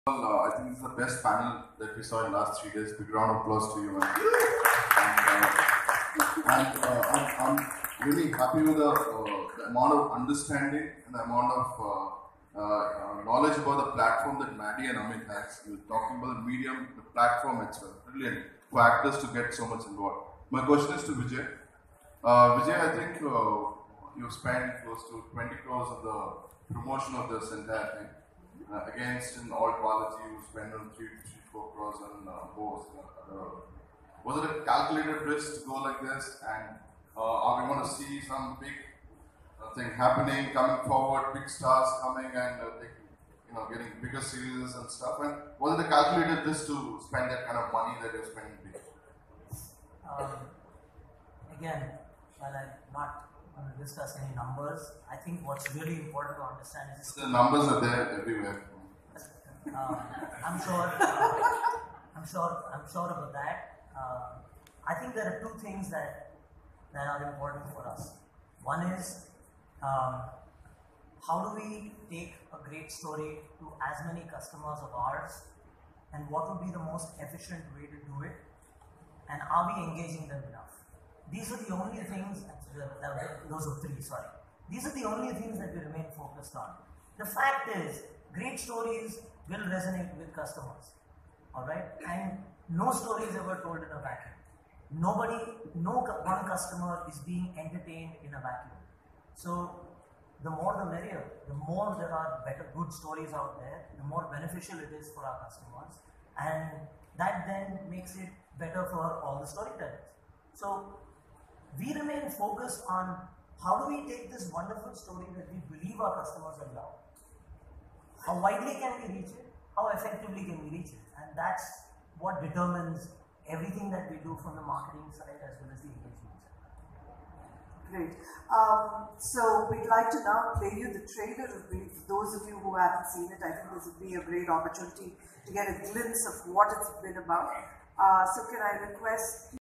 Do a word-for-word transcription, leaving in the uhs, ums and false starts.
Well, uh, I think this is the best panel that we saw in the last three days. Big round of applause to you, man. And, uh, and uh, I'm, I'm really happy with the, uh, the amount of understanding and the amount of uh, uh, knowledge about the platform that Maddie and Amit has. We're talking about the medium, the platform itself. Brilliant for actors to get so much involved. My question is to Vijay. Uh, Vijay, I think uh, you've spent close to twenty crores on the promotion of this entire thing. Uh, against in all quality, you spend on three, three, four crores on uh, both. Uh, was it a calculated risk to go like this? And uh, are we going to see some big uh, thing happening, coming forward, big stars coming and uh, taking, you know, getting bigger series and stuff? And was it a calculated risk to spend that kind of money that you're spending big? Um, again, while I'm not going to discuss any numbers, I think what's really important to understand is the numbers are there everywhere. Uh, I'm sure. Uh, I'm sure. I'm sure about that. Uh, I think there are two things that that are important for us. One is um, how do we take a great story to as many customers of ours, and what would be the most efficient way to do it, and are we engaging them enough? These are the only things. Those are three. Sorry. These are the only things that we remain focused on. The fact is, great stories will resonate with customers. All right, and no story is ever told in a vacuum. Nobody, no one customer is being entertained in a vacuum. So, the more the merrier. The more there are better, good stories out there, the more beneficial it is for our customers, and that then makes it better for all the storytellers. So, we remain focused on how do we take this wonderful story that we believe our customers will love. How widely can we reach it? How effectively can we reach it? And that's what determines everything that we do from the marketing side as well as the engagement side. Great. Um, so we'd like to now play you the trailer. For those of you who haven't seen it, I think this would be a great opportunity to get a glimpse of what it's been about. Uh, so can I request